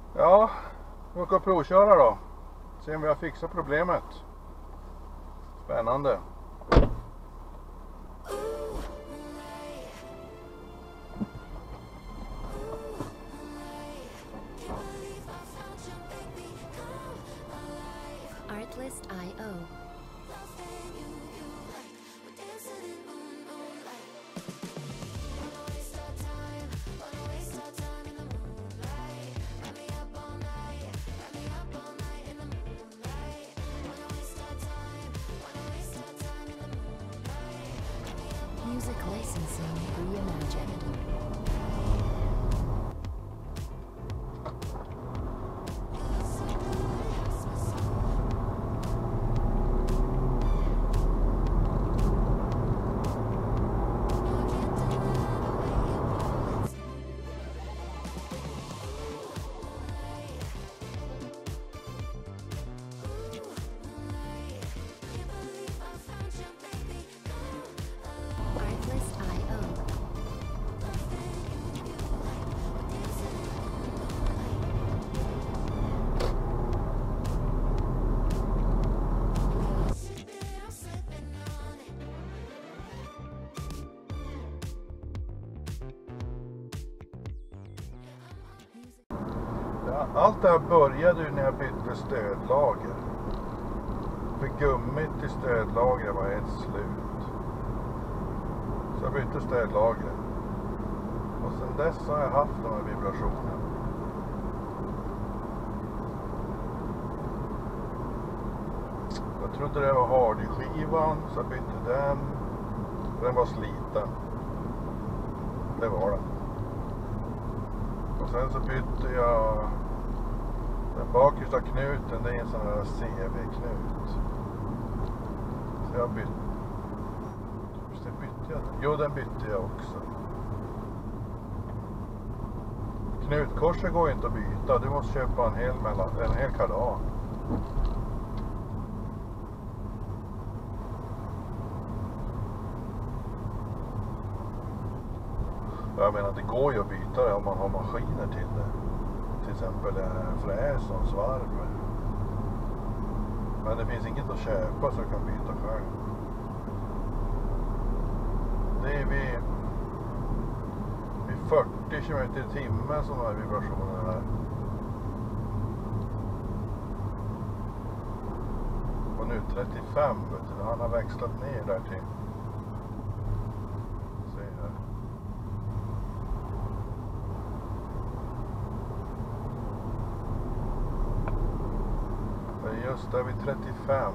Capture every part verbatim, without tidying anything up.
Ja, vi åker och provköra då. Se om vi har fixat problemet. Spännande. Artlist punkt i o. Music licensing reimagined. Artlist punkt i o. Ja, allt det här började ju när jag bytte stödlager. För gummit i stödlagret var helt slut. Så jag bytte stödlager. Och sen dess har jag haft de här vibrationerna. Jag trodde det var Hardy-skivan så jag bytte den. Den var sliten. Det var den. Och sen så bytte jag den bakersta knuten, det är en sån här C V-knut. Så jag bytte. Just det, bytte jag den? Jo, den bytte jag också. Knutkorset går inte att byta, du måste köpa en hel, mellan, en hel kardan. Jag menar, det går ju att byta det om man har maskiner till det. Till exempel fräs och svarv. Men det finns inget att köpa så du kan byta själv. Det är vid, vid fyrtio kilometer i timmen som de här vibrationerna är. Och nu trettiofem, vet du, han har växlat ner där till. Se här. Just där vid trettiofem.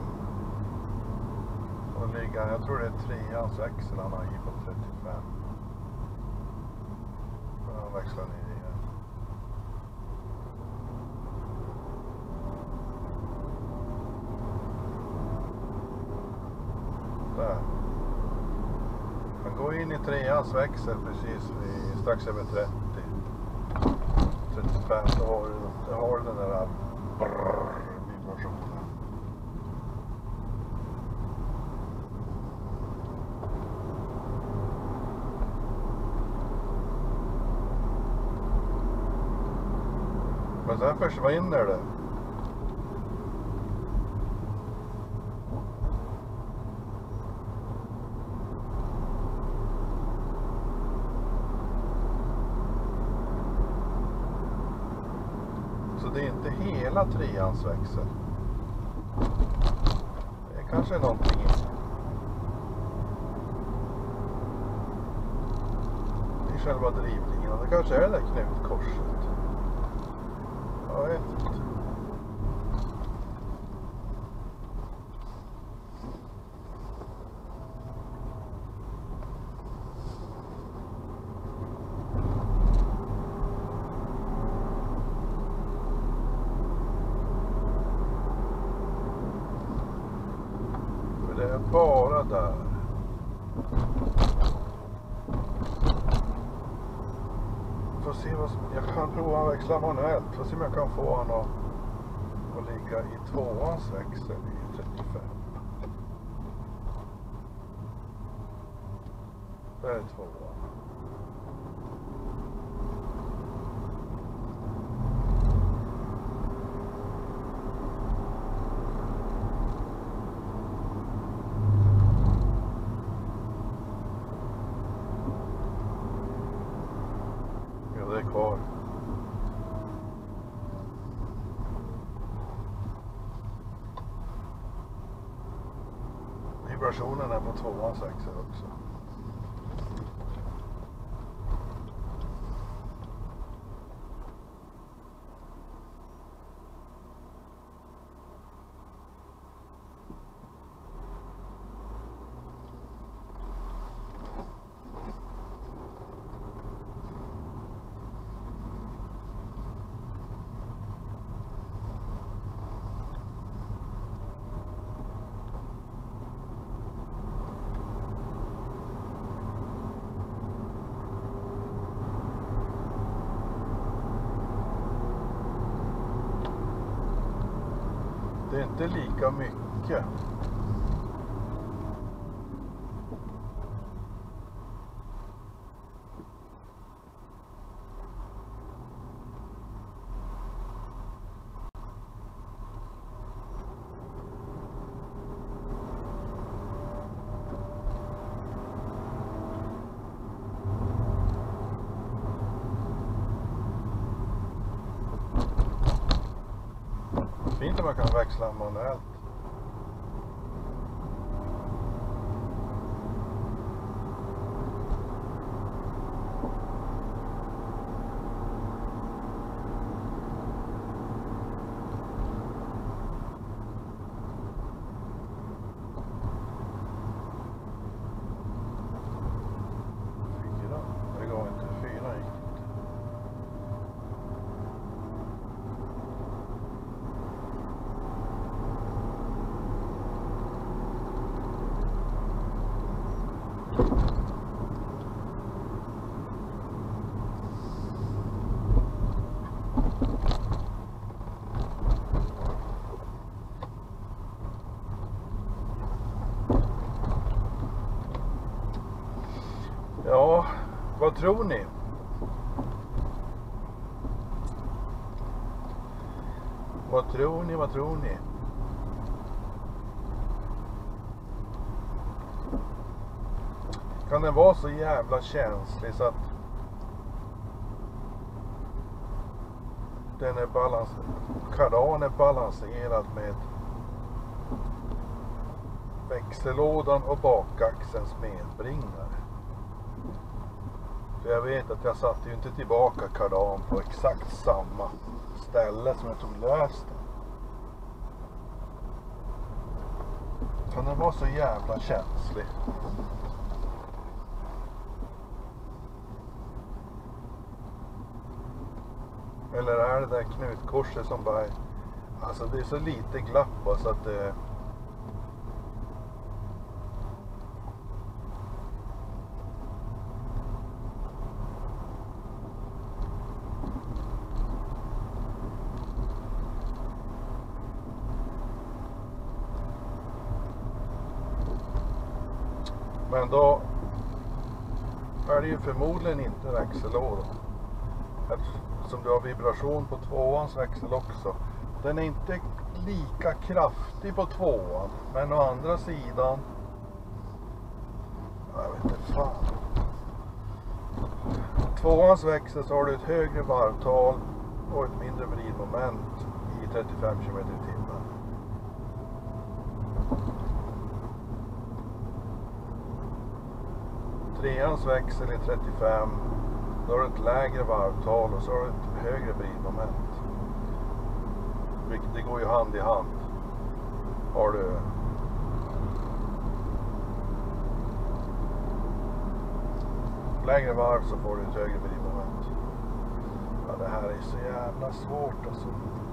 Och ligger, jag tror det är treans växel han har i på trettiofem. Men han växlar ner igen. Där. Han går in i treans växel precis vid, strax över trettio. trettiofem, då har du, då har du den där brrr. Men sen försvinner det. Så det är inte hela treans växel. Det är kanske någonting i själva drivlinjen. Det kanske är det där knutkorset. Jag vet inte. För det är bara där. Får se vad som, jag kan prova att växla manuellt. Får se om jag kan få honom att, att ligga i tvåans växel i trettiofem. Det är tvåan. vibrationen är på tvåans växel också. Det är inte lika mycket. Fint om man kan växla manuellt. Fyra. Det går inte. Fyra gick inte. Ja, vad tror ni? Vad tror ni, vad tror ni? Kan den vara så jävla känslig så att den är balans kardan är balanserad med växellådan och bakaxelns medbringare? För jag vet att jag satte ju inte tillbaka kardan på exakt samma ställe som jag tog löst den. Kan den vara så jävla känslig? Eller är det där knutkorset som bara... Alltså det är så lite glapp så att det... Men då är det ju förmodligen inte växellådan. Eftersom du har vibration på tvåans växel också. Den är inte lika kraftig på tvåan. Men å andra sidan... Jag vet inte fan. Tvåans växel så har du ett högre varvtal och ett mindre vridmoment i trettiofem kilometer i timmen. Treans växel i trettiofem, då har du ett lägre varvtal och så har du ett högre vridmoment. Vilket det går ju hand i hand. Har du lägre varv så får du ett högre vridmoment. Ja, det här är så jävla svårt alltså.